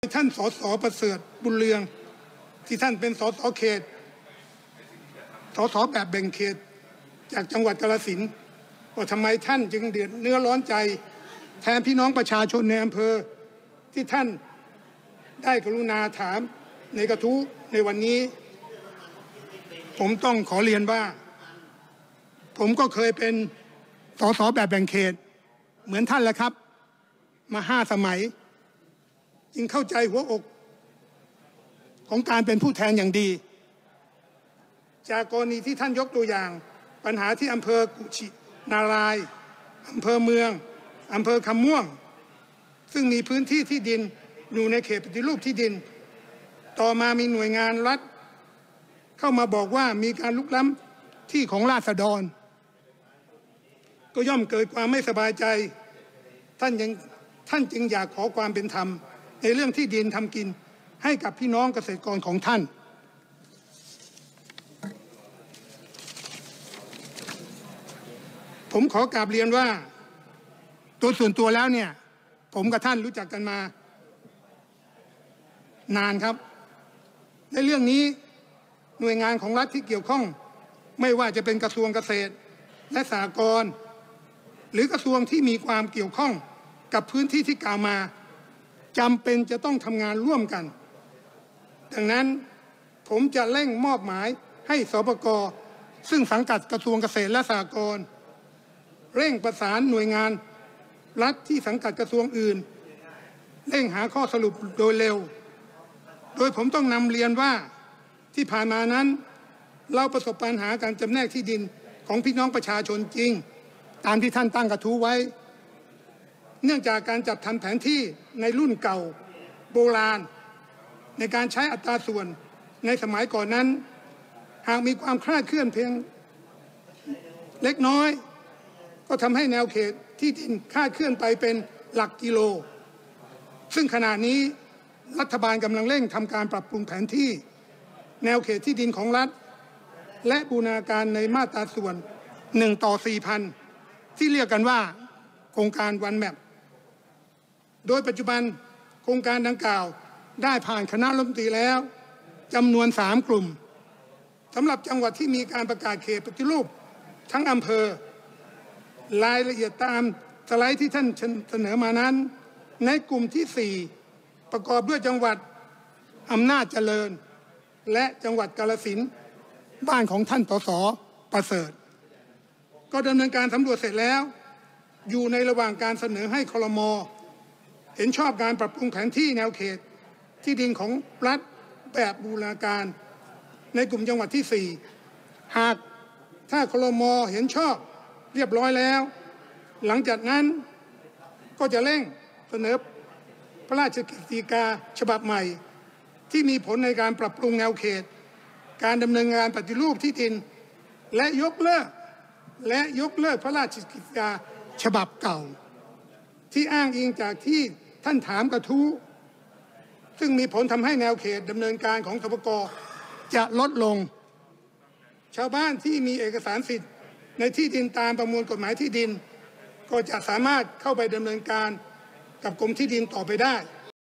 ท่านสสประเสริฐบุญเรืองที่ท่านเป็นสสเขตสสแบบแบ่งเขตจากจังหวัดกาฬสินธุ์ว่าทำไมท่านจึงเดือดเนื้อร้อนใจแทนพี่น้องประชาชนในอำเภอที่ท่านได้กรุณาถามในกระทู้ในวันนี้ผมต้องขอเรียนว่าผมก็เคยเป็นสสแบบแบ่งเขตเหมือนท่านแหละครับมา5 สมัยจึงเข้าใจหัวอกของการเป็นผู้แทนอย่างดีจากกรณีที่ท่านยกตัวอย่างปัญหาที่อำเภอกุชินารายณ์อำเภอเมืองอำเภอคำม่วงซึ่งมีพื้นที่ที่ดินอยู่ในเขตปฏิรูปที่ดินต่อมามีหน่วยงานรัฐเข้ามาบอกว่ามีการลุกล้ำที่ของราษฎรก็ย่อมเกิดความไม่สบายใจท่านจึงอยากขอความเป็นธรรมในเรื่องที่ดินทำกินให้กับพี่น้องเกษตรกรของท่านผมขอกราบเรียนว่าตัวส่วนตัวแล้วเนี่ยผมกับท่านรู้จักกันมานานครับในเรื่องนี้หน่วยงานของรัฐที่เกี่ยวข้องไม่ว่าจะเป็นกระทรวงเกษตรและสหกรณ์หรือกระทรวงที่มีความเกี่ยวข้องกับพื้นที่ที่กล่าวมาจำเป็นจะต้องทำงานร่วมกันดังนั้นผมจะเร่งมอบหมายให้สปก.ซึ่งสังกัดกระทรวงเกษตรและสหกรณ์เร่งประสานหน่วยงานรัฐที่สังกัดกระทรวงอื่นเร่งหาข้อสรุปโดยเร็วโดยผมต้องนำเรียนว่าที่ผ่านมานั้นเราประสบปัญหาการจำแนกที่ดินของพี่น้องประชาชนจริงตามที่ท่านตั้งกระทู้ไว้เนื่องจากการจัดทำแผนที่ในรุ่นเก่าโบราณในการใช้อัตราส่วนในสมัยก่อนนั้นหากมีความคลาดเคลื่อนเพียงเล็กน้อยก็ทำให้แนวเขตที่ดินคลาดเคลื่อนไปเป็นหลักกิโลซึ่งขณะนี้รัฐบาลกำลังเร่งทำการปรับปรุงแผนที่แนวเขตที่ดินของรัฐและบูรณาการในมาตราส่วน1/4,000ที่เรียกกันว่าโครงการวันแมปโดยปัจจุบันโครงการดังกล่าวได้ผ่านคณะรัฐมนตรีแล้วจำนวน3 กลุ่มสำหรับจังหวัดที่มีการประกาศเขตปฏิรูปทั้งอำเภอรายละเอียดตามสไลด์ที่ท่านเสนอมานั้นในกลุ่มที่4ประกอบด้วยจังหวัดอำนาจเจริญและจังหวัดกาฬสินธุ์บ้านของท่านสสประเสริฐก็ดำเนินการสำรวจเสร็จแล้วอยู่ในระหว่างการเสนอให้ครม.เห็นชอบการปรับปรุงแผนที่แนวเขตที่ดินของรัฐแบบบูรณาการในกลุ่มจังหวัดที่4หากถ้าครม.เห็นชอบเรียบร้อยแล้วหลังจากนั้นก็จะเร่งเสนอพระราชกฤษฎีกาฉบับใหม่ที่มีผลในการปรับปรุงแนวเขตการดำเนินงานปฏิรูปที่ดินและยกเลิกพระราชกฤษฎีกาฉบับเก่าที่อ้างอิงจากที่ท่านถามกระทู้ซึ่งมีผลทำให้แนวเขตดำเนินการของสปก.จะลดลงชาวบ้านที่มีเอกสารสิทธิ์ในที่ดินตามประมวลกฎหมายที่ดินก็จะสามารถเข้าไปดำเนินการกับกรมที่ดินต่อไปได้